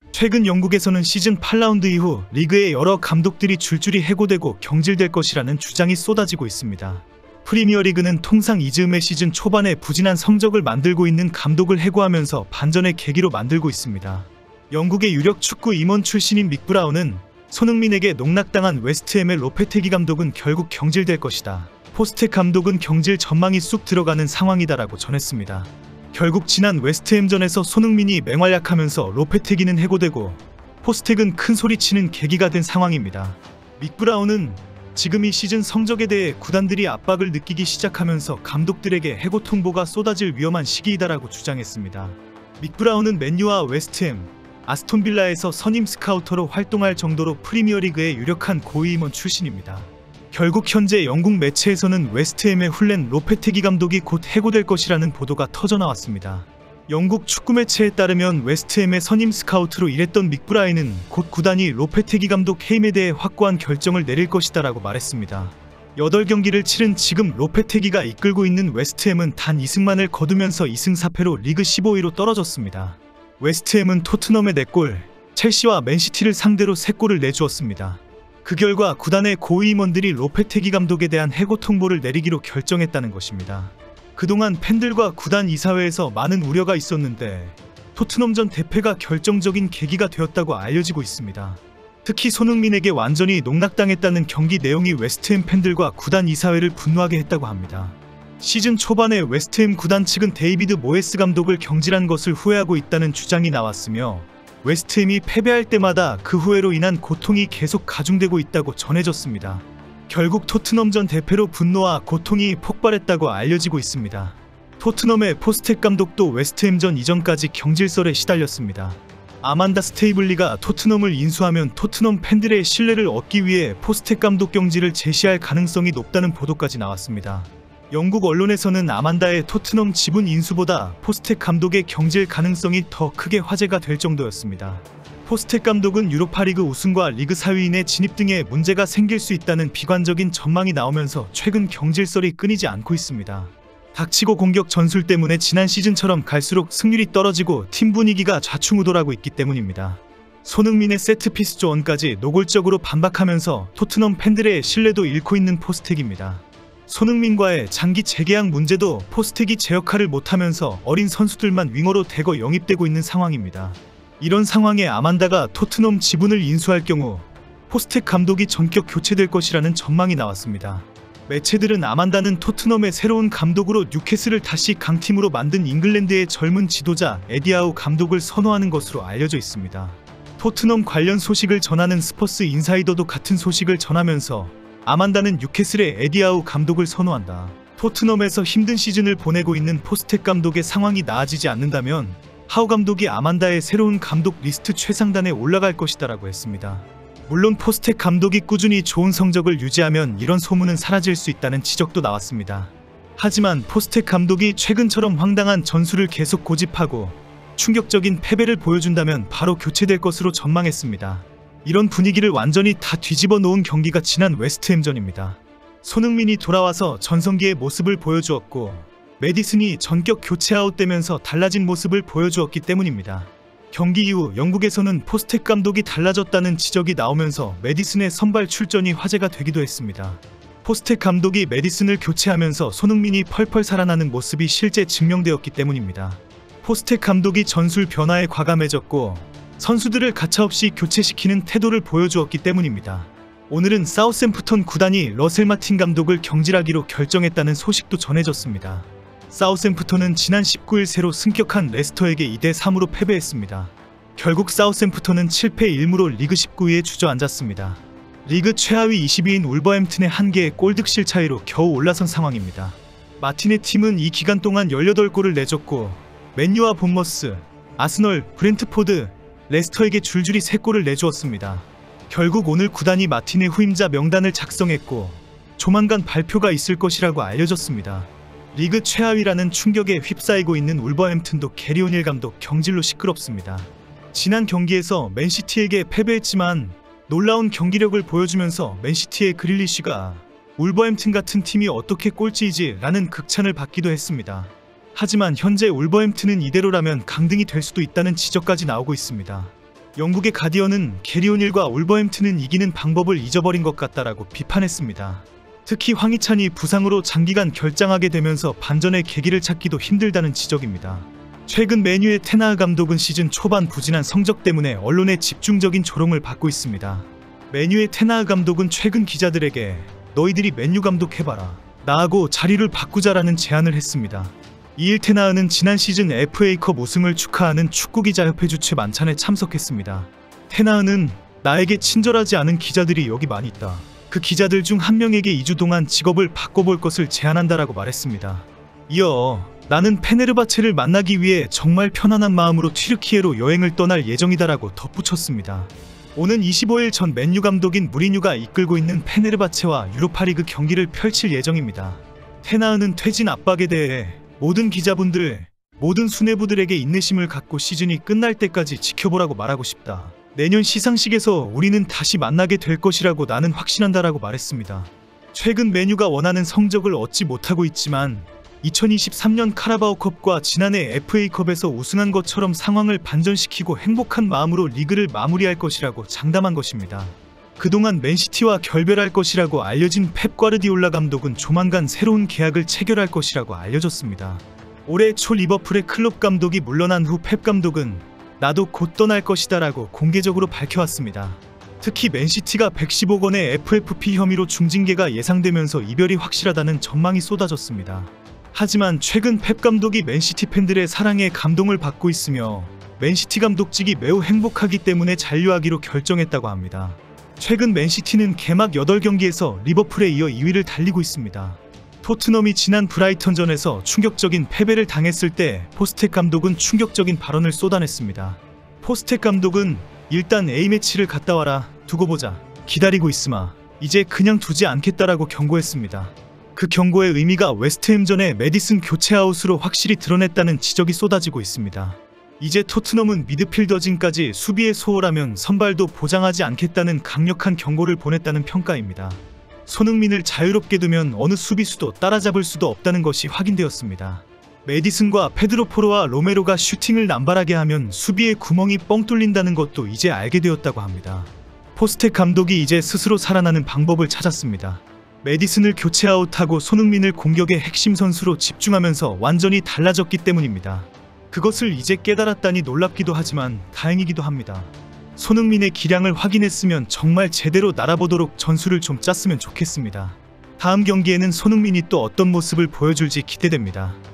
최근 영국에서는 시즌 8라운드 이후 리그의 여러 감독들이 줄줄이 해고되고 경질될 것이라는 주장이 쏟아지고 있습니다. 프리미어리그는 통상 이즈음의 시즌 초반에 부진한 성적을 만들고 있는 감독을 해고하면서 반전의 계기로 만들고 있습니다. 영국의 유력 축구 임원 출신인 믹 브라운은 손흥민에게 농락당한 웨스트햄의 로페테기 감독은 결국 경질될 것이다. 포스텍 감독은 경질 전망이 쑥 들어가는 상황이다라고 전했습니다. 결국 지난 웨스트햄전에서 손흥민이 맹활약하면서 로페테기는 해고되고 포스텍은 큰 소리치는 계기가 된 상황입니다. 믹 브라운은 지금 이 시즌 성적에 대해 구단들이 압박을 느끼기 시작하면서 감독들에게 해고 통보가 쏟아질 위험한 시기이다라고 주장했습니다. 믹 브라운은 맨유와 웨스트햄, 아스톤빌라에서 선임 스카우터로 활동할 정도로 프리미어리그의 유력한 고위 임원 출신입니다. 결국 현재 영국 매체에서는 웨스트햄의 훌렌 로페테기 감독이 곧 해고될 것이라는 보도가 터져나왔습니다. 영국 축구 매체에 따르면 웨스트햄의 선임 스카우트로 일했던 믹 브라운은 곧 구단이 로페테기 감독 해임에 대해 확고한 결정을 내릴 것이다 라고 말했습니다. 8경기를 치른 지금 로페테기가 이끌고 있는 웨스트햄은 단 2승만을 거두면서 2승 4패로 리그 15위로 떨어졌습니다. 웨스트햄은 토트넘에 4골, 첼시와 맨시티를 상대로 3골을 내주었습니다. 그 결과 구단의 고위 임원들이 로페테기 감독에 대한 해고 통보를 내리기로 결정했다는 것입니다. 그동안 팬들과 구단 이사회에서 많은 우려가 있었는데 토트넘전 대패가 결정적인 계기가 되었다고 알려지고 있습니다. 특히 손흥민에게 완전히 농락당했다는 경기 내용이 웨스트햄 팬들과 구단 이사회를 분노하게 했다고 합니다. 시즌 초반에 웨스트햄 구단 측은 데이비드 모예스 감독을 경질한 것을 후회하고 있다는 주장이 나왔으며 웨스트햄이 패배할 때마다 그 후회로 인한 고통이 계속 가중되고 있다고 전해졌습니다. 결국 토트넘전 대패로 분노와 고통이 폭발했다고 알려지고 있습니다. 토트넘의 포스텍 감독도 웨스트햄전 이전까지 경질설에 시달렸습니다. 아만다 스테이블리가 토트넘을 인수하면 토트넘 팬들의 신뢰를 얻기 위해 포스텍 감독 경질을 제시할 가능성이 높다는 보도까지 나왔습니다. 영국 언론에서는 아만다의 토트넘 지분 인수보다 포스텍 감독의 경질 가능성이 더 크게 화제가 될 정도였습니다. 포스텍 감독은 유로파리그 우승과 리그 4위인의 진입 등에 문제가 생길 수 있다는 비관적인 전망이 나오면서 최근 경질설이 끊이지 않고 있습니다. 닥치고 공격 전술 때문에 지난 시즌처럼 갈수록 승률이 떨어지고 팀 분위기가 좌충우돌하고 있기 때문입니다. 손흥민의 세트피스 조언까지 노골적으로 반박하면서 토트넘 팬들의 신뢰도 잃고 있는 포스텍입니다. 손흥민과의 장기 재계약 문제도 포스텍이 제 역할을 못하면서 어린 선수들만 윙어로 대거 영입되고 있는 상황입니다. 이런 상황에 아만다가 토트넘 지분을 인수할 경우 포스텍 감독이 전격 교체될 것이라는 전망이 나왔습니다. 매체들은 아만다는 토트넘의 새로운 감독으로 뉴캐슬을 다시 강팀으로 만든 잉글랜드의 젊은 지도자 에디아우 감독을 선호하는 것으로 알려져 있습니다. 토트넘 관련 소식을 전하는 스퍼스 인사이더도 같은 소식을 전하면서 아만다는 뉴캐슬의 에디아우 감독을 선호한다. 토트넘에서 힘든 시즌을 보내고 있는 포스텍 감독의 상황이 나아지지 않는다면 하우 감독이 아만다의 새로운 감독 리스트 최상단에 올라갈 것이다 라고 했습니다. 물론 포스텍 감독이 꾸준히 좋은 성적을 유지하면 이런 소문은 사라질 수 있다는 지적도 나왔습니다. 하지만 포스텍 감독이 최근처럼 황당한 전술을 계속 고집하고 충격적인 패배를 보여준다면 바로 교체될 것으로 전망했습니다. 이런 분위기를 완전히 다 뒤집어 놓은 경기가 지난 웨스트햄전입니다. 손흥민이 돌아와서 전성기의 모습을 보여주었고 메디슨이 전격 교체 아웃되면서 달라진 모습을 보여주었기 때문입니다. 경기 이후 영국에서는 포스텍 감독이 달라졌다는 지적이 나오면서 메디슨의 선발 출전이 화제가 되기도 했습니다. 포스텍 감독이 메디슨을 교체하면서 손흥민이 펄펄 살아나는 모습이 실제 증명되었기 때문입니다. 포스텍 감독이 전술 변화에 과감해졌고 선수들을 가차없이 교체시키는 태도를 보여주었기 때문입니다. 오늘은 사우샘프턴 구단이 러셀 마틴 감독을 경질하기로 결정했다는 소식도 전해졌습니다. 사우샘프턴은 지난 19일 새로 승격한 레스터에게 2대3으로 패배했습니다. 결국 사우샘프턴은 7패 1무로 리그 19위에 주저앉았습니다. 리그 최하위 20위인 울버햄튼의 한 개의 골 득실 차이로 겨우 올라선 상황입니다. 마틴의 팀은 이 기간 동안 18골을 내줬고 맨유와 본머스, 아스널, 브렌트포드, 레스터에게 줄줄이 3골을 내주었습니다. 결국 오늘 구단이 마틴의 후임자 명단을 작성했고 조만간 발표가 있을 것이라고 알려졌습니다. 리그 최하위라는 충격에 휩싸이고 있는 울버햄튼도 게리 오닐 감독 경질로 시끄럽습니다. 지난 경기에서 맨시티에게 패배했지만 놀라운 경기력을 보여주면서 맨시티의 그릴리쉬가 울버햄튼 같은 팀이 어떻게 꼴찌이지 라는 극찬을 받기도 했습니다. 하지만 현재 울버햄튼은 이대로라면 강등이 될 수도 있다는 지적까지 나오고 있습니다. 영국의 가디언은 게리 오닐과 울버햄튼은 이기는 방법을 잊어버린 것 같다라고 비판했습니다. 특히 황희찬이 부상으로 장기간 결장하게 되면서 반전의 계기를 찾기도 힘들다는 지적입니다. 최근 맨유의 테나흐 감독은 시즌 초반 부진한 성적 때문에 언론의 집중적인 조롱을 받고 있습니다. 맨유의 테나흐 감독은 최근 기자들에게 너희들이 맨유 감독해봐라, 나하고 자리를 바꾸자라는 제안을 했습니다. 이일 테나흐는 지난 시즌 FA컵 우승을 축하하는 축구기자협회 주최 만찬에 참석했습니다. 테나흐는 나에게 친절하지 않은 기자들이 여기 많이 있다. 그 기자들 중 한 명에게 2주 동안 직업을 바꿔볼 것을 제안한다라고 말했습니다. 이어 나는 페네르바체를 만나기 위해 정말 편안한 마음으로 튀르키예로 여행을 떠날 예정이다라고 덧붙였습니다. 오는 25일 전 맨유 감독인 무리뉴가 이끌고 있는 페네르바체와 유로파리그 경기를 펼칠 예정입니다. 테나흐는 퇴진 압박에 대해 모든 기자분들, 모든 수뇌부들에게 인내심을 갖고 시즌이 끝날 때까지 지켜보라고 말하고 싶다. 내년 시상식에서 우리는 다시 만나게 될 것이라고 나는 확신한다라고 말했습니다. 최근 맨유가 원하는 성적을 얻지 못하고 있지만 2023년 카라바오컵과 지난해 FA컵에서 우승한 것처럼 상황을 반전시키고 행복한 마음으로 리그를 마무리할 것이라고 장담한 것입니다. 그동안 맨시티와 결별할 것이라고 알려진 펩 과르디올라 감독은 조만간 새로운 계약을 체결할 것이라고 알려졌습니다. 올해 초 리버풀의 클롭 감독이 물러난 후 펩 감독은 나도 곧 떠날 것이다 라고 공개적으로 밝혀왔습니다. 특히 맨시티가 110억 원의 FFP 혐의로 중징계가 예상되면서 이별이 확실하다는 전망이 쏟아졌습니다. 하지만 최근 펩 감독이 맨시티 팬들의 사랑에 감동을 받고 있으며 맨시티 감독직이 매우 행복하기 때문에 잔류하기로 결정했다고 합니다. 최근 맨시티는 개막 8경기에서 리버풀에 이어 2위를 달리고 있습니다. 토트넘이 지난 브라이턴전에서 충격적인 패배를 당했을 때 포스텍 감독은 충격적인 발언을 쏟아냈습니다. 포스텍 감독은 일단 A매치를 갔다 와라, 두고 보자, 기다리고 있으마, 이제 그냥 두지 않겠다라고 경고했습니다. 그 경고의 의미가 웨스트햄전의 메디슨 교체아웃으로 확실히 드러냈다는 지적이 쏟아지고 있습니다. 이제 토트넘은 미드필더진까지 수비에 소홀하면 선발도 보장하지 않겠다는 강력한 경고를 보냈다는 평가입니다. 손흥민을 자유롭게 두면 어느 수비수도 따라잡을 수도 없다는 것이 확인되었습니다. 메디슨과 페드로 포로와 로메로가 슈팅을 남발하게 하면 수비에 구멍이 뻥 뚫린다는 것도 이제 알게 되었다고 합니다. 포스텍 감독이 이제 스스로 살아나는 방법을 찾았습니다. 메디슨을 교체 아웃하고 손흥민을 공격의 핵심 선수로 집중하면서 완전히 달라졌기 때문입니다. 그것을 이제 깨달았다니 놀랍기도 하지만 다행이기도 합니다. 손흥민의 기량을 확인했으면 정말 제대로 날아보도록 전술을 좀 짰으면 좋겠습니다. 다음 경기에는 손흥민이 또 어떤 모습을 보여줄지 기대됩니다.